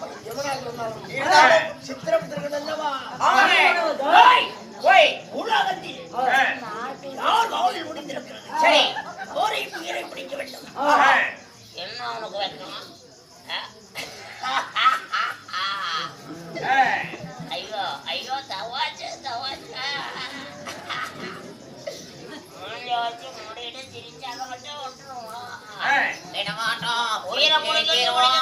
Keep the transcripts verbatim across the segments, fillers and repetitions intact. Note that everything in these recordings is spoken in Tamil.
சித்திரபுத்திரர்கள் அல்லவா? உலகத்தில் யார் காவலில் முடிந்திருக்கிறது? சரி, போரை உயிரை பிடிக்க வேண்டும். என்ன உனக்கு வைக்கணும்? ஐயோ ஐயோ தவாச்சு தவாச்சு வச்சு முடிட்டு திரிச்சாக மட்டும் விட்டுருவோம். உயிரை முடிக்கிறோம்.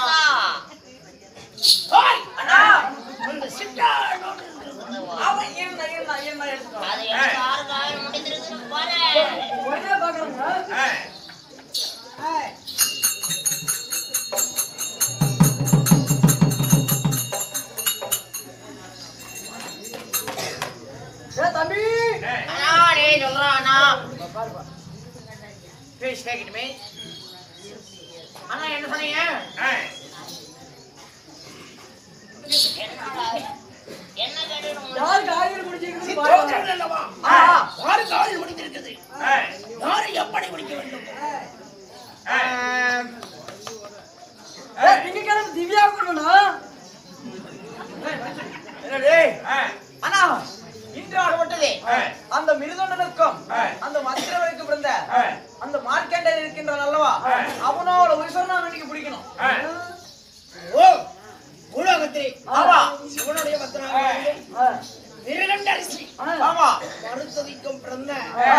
அந்த சிட்டானோடு அவன் என்ன என்ன என்ன எடுத்துக்கோ. அது யார் காவல் முடிந்திருக்கு போறேன். உடனே பார்க்கறேங்க. ஏய் தம்பி அண்ணா டேய் சொல்றா அண்ணா ப்ளீஸ் டேக் இட் மீ. அண்ணா என்ன சொன்னீங்க? என்ன கேட்டீங்க? யார் காலில் முடிச்சிருக்கு பாருங்க. அல்லவா யார் காலில் முடிந்திருக்குது? யாரை எப்படி முடிக்க வேண்டும்? ஏய் திங்கக்கிழமை திவ்யா கொண்டுனா என்ன டேய் அண்ணா இன்று ஆடப்பட்டதே அந்த மிருதண்டனுக்கும் அந்த மந்திரவனுக்கு பிறந்த அந்த மார்க்கண்டர் இருக்கின்றான் அல்லவா, அவனோட உயிரை இன்னைக்கு பிடிக்கணும். ஓ உலகத்திலே ஆமா சிவனுடைய பத்திராக மிருதண்டரிசி ஆமா மருத்துவிக்கும் பிறந்த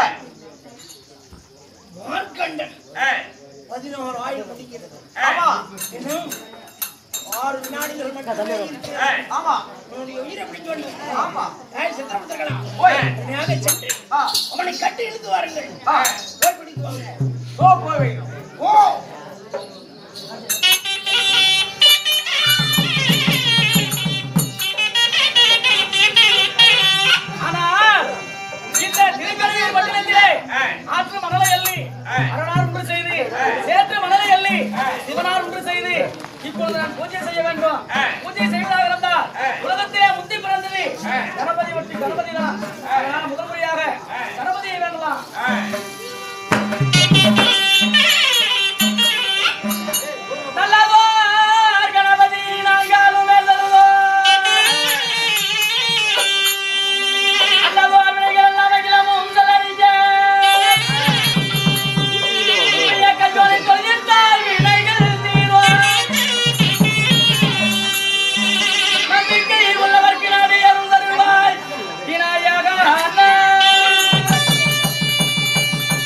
மார்க்கண்டர் பதினோரு ஆயுள் முடிக்கிறது. ஆமா இன்னும் ஆறு வினாடிகள் மட்டும். ஆமா உன்னுடைய உயிரை பிடிக்க. ஆமா சித்திரபுத்திரர்களா போய் சென்று அவனை கட்டி இழுத்து வாருங்கள். போய் பிடிக்குவாங்க. ஓ போய் வைக்கணும். ஓ ஆனா இந்த திருக்கடையூர் பட்டணத்திலே ஆற்று மணலை எள்ளி அரணார் ஒன்று செய்து சேற்று மணலை எள்ளி சிவனார் ஒன்று செய்து இப்பொழுது நான் பூஜை செய்ய வேண்டும். பூஜை செய்வதாக இருந்தால் உலகத்திலே முந்தி பிறந்தது கணபதி ஒட்டி கணபதி தான். அதனால் முதல் முறையாக கணபதியை வேண்டலாம். நல்லதோர் கணபதி நாங்காலும் வேண்டதோ நல்லதோர் வினைகள் எல்லாம் அகிலமும் செல்லறிஞ்ச கஜோலை தொழிற்சால் வினைகள் தீரோ நம்பிக்கையில் உள்ளவர்க்கு நாடு அருள் தருவாய் விநாயகா.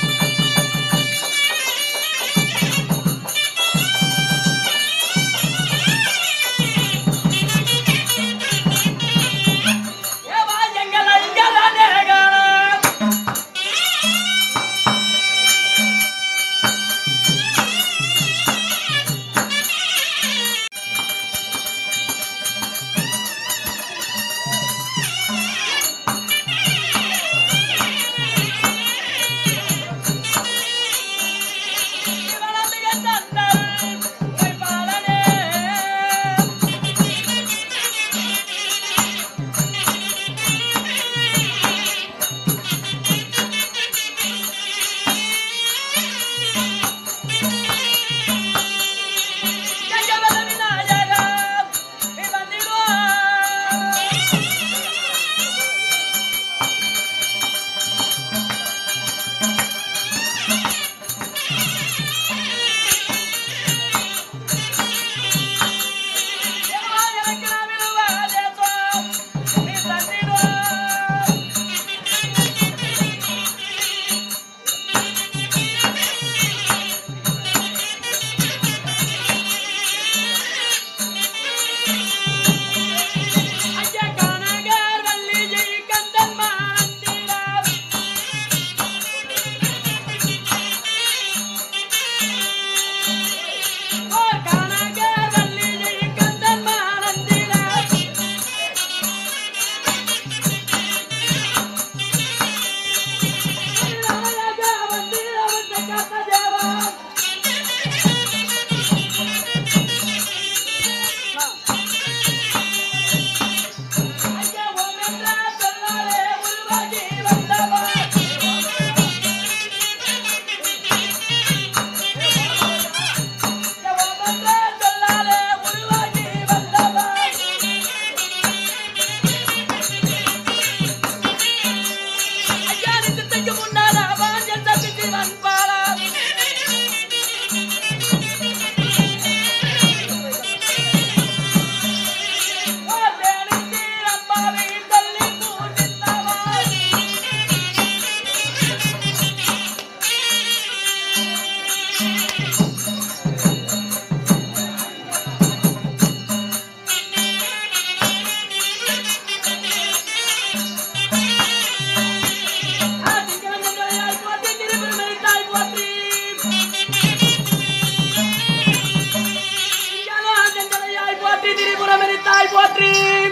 போற்றி திரிபுரம் எரித்தாய் போற்றி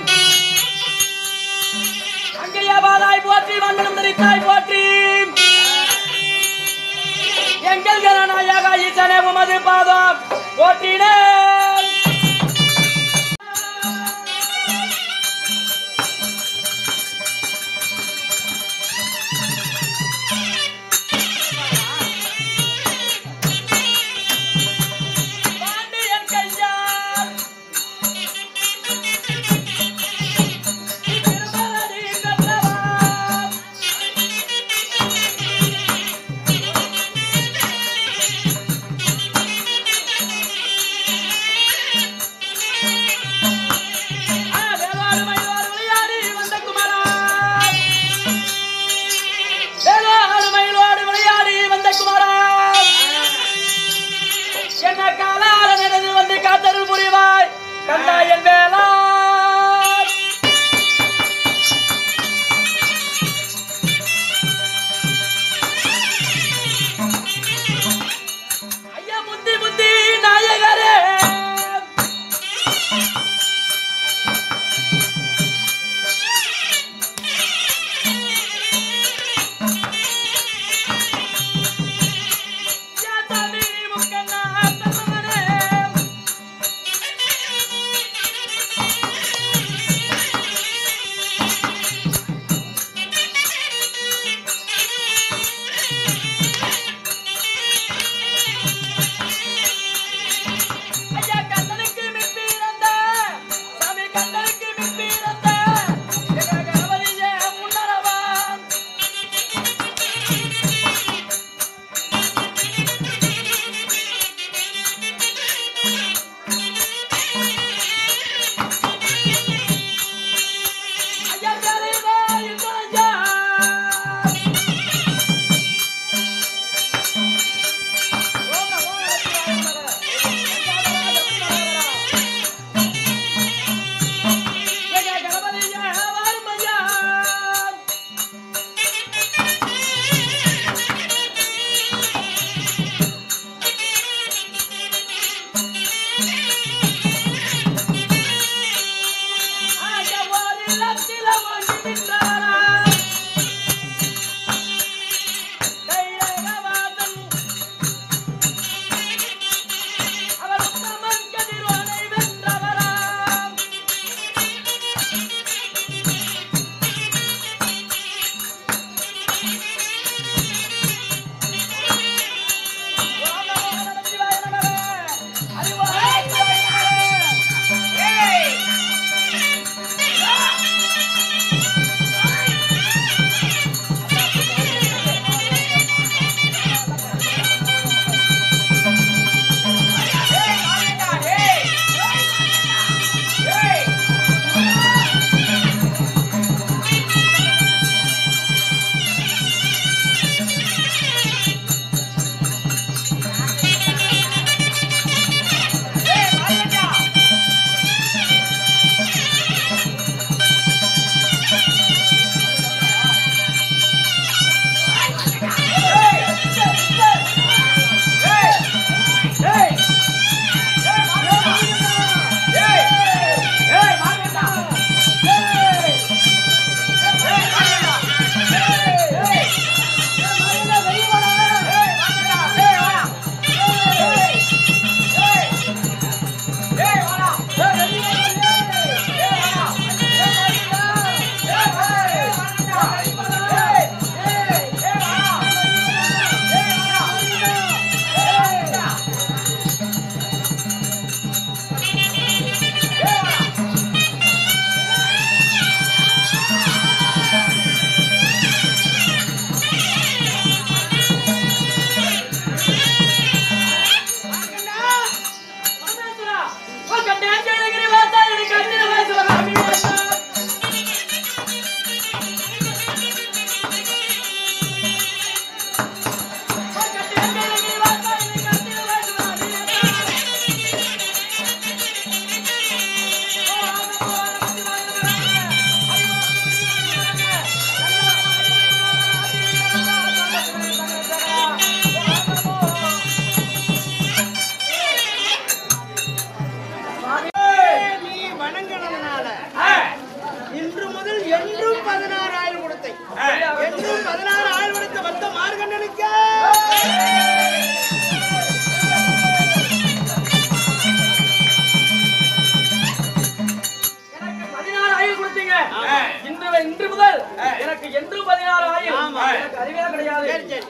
அங்கையபாதாய் போற்றி மண்டலம் எரித்தாய் போற்றி எங்கள் கணநாயக ஈசனே உமது பாதம் போற்றினே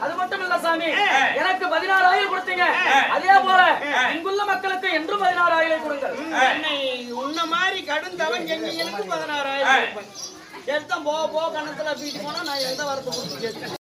அது மட்டும் இல்ல சாமி, எனக்கு பதினாறு ஆயிரம் கொடுத்தீங்க, அதே போல இங்குள்ள மக்களுக்கு என்றும் பதினாறு ஆயிரம் கொடுங்கள். உன்ன மாதிரி கடும் தவன் செஞ்சீங்களுக்கு பதினாறு ஆயிரம் எடுத்தா போ போ கணத்துல பீட்டு போனா நான் எந்த வாரத்தை கொடுத்து